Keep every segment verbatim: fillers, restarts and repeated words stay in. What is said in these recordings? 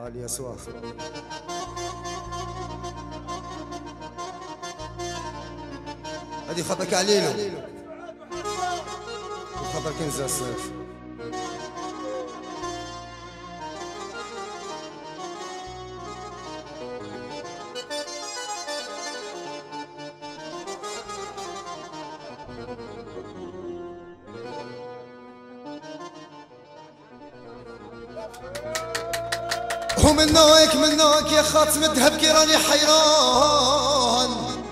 هالي يسوع هذه خطك عليلو خطك كنز الصيف ومنك منك يا خاتم الذهب كي راني حيران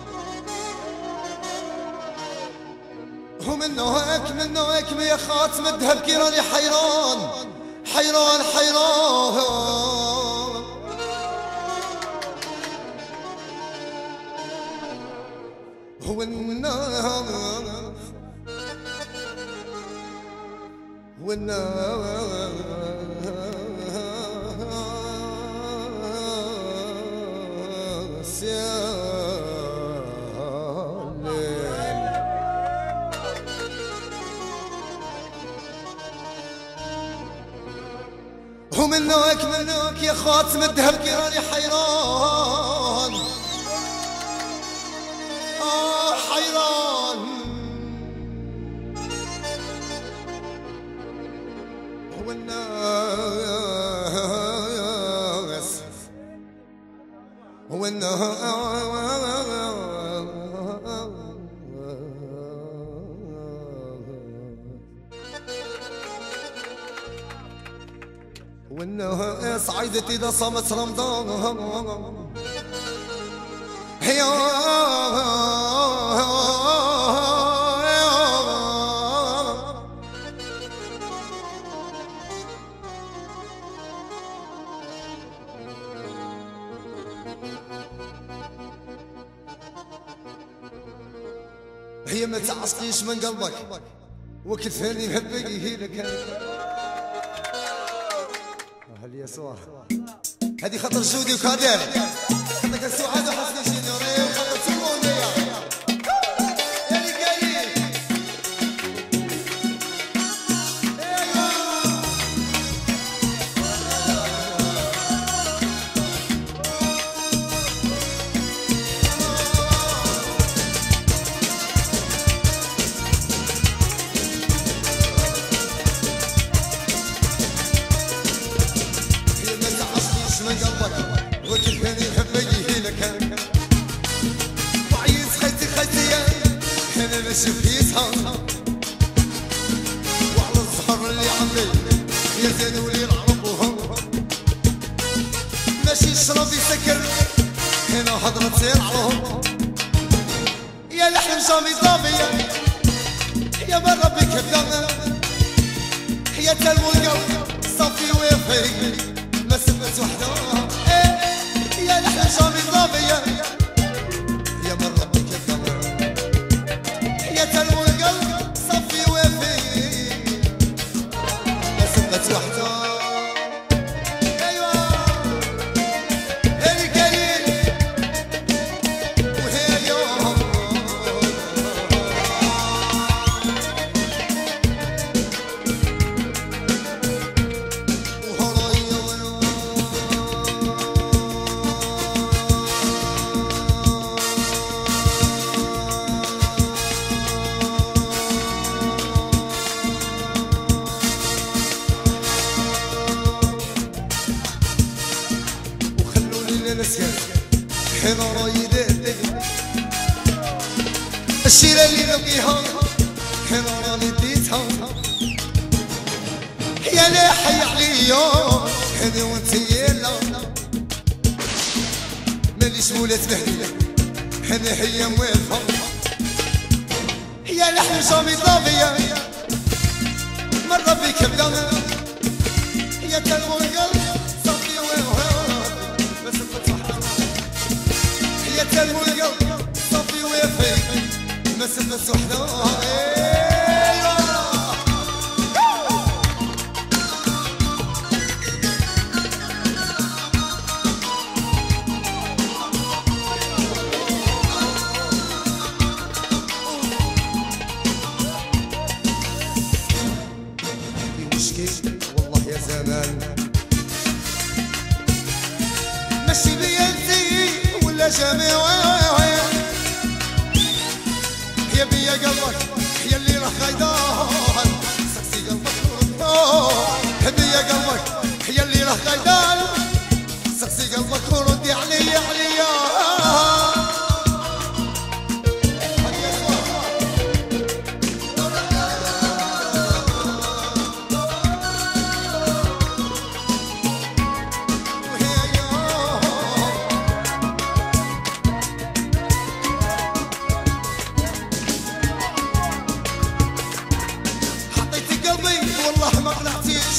ومنك منك يا خاتم الذهب كي راني حيران حيران حيران والناس والناس ومنك منك يا خاتم الذهب كي راني حيران آه حيران والناس والناس والناس عايدت إذا صامت رمضان هي هي ما تعصليش من قلبك وكل ثاني محبك لك هل يسوع هذه خطر جودي وكادر خطك السعادة وحسن الجنوري وخطر سمونية اللي قايل من قلبك وكل ثاني يحبك لك وعيز خيتي خيتي انا نشوف يسهر وعلى الزهر اللي عندي يا زين ولي العرب وهم ماشي يشرب يسكر هنا حضرة سير علىهم يا لحم جامي ضابية يا من ربي كبدنا يا تلمو القلب صافي ويفي ما سبت وحدها إيه يا لحن جامي ضابية يا من ربك الثمر يا تلمو القلب صفي وفي ما سبت وحدها ايوه اللي قايل وهي اليوم حين رايدة الشيرة اللي نبقيها حين راني ديتها يا لا حي عليا حين وانتي يلا ماليش ولات بهدية حين هي موالفة يا لحن جامي ضابية مرة بك بلا يا تلمو القلب صافي وهاب بس فتح يا تلمو القلب صافي ويفي ما سبت وحدها والله يا زمان ماشي بيدي ولا جميع يا بيا قلبك يا اللي راح غيدان سقسي قلبك ورد بيا قلبك يا اللي راح غيدان سقسي قلبك وردي عليا عليا والله ما قلعتيش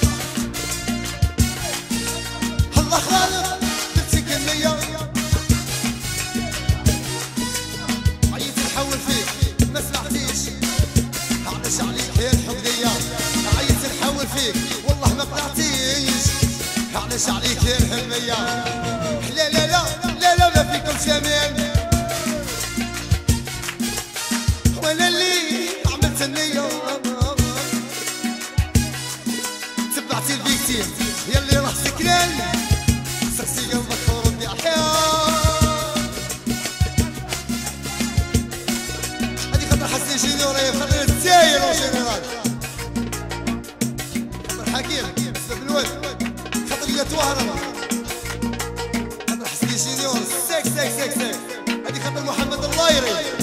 الله غالب درتي كنية عييت نحول فيك ما سمعتيش علاش عليك يا الحب ديا عييت نحول فيك والله ما قلعتيش علاش عليك يا الهمية لا لا لا لا لا ما فيكم شمال وانا اللي عملت النية تبعتي البيكتير ياللي راح سكران سقسي قلبك وردي عالحياة هادي خاطر حسن جينيوري خاطر التاير وجينيرال خاطر حكيم سبب الواد خاطر يا توهرم خاطر حسن جينيور سيك سيك سيك سيك هادي خاطر محمد اللايري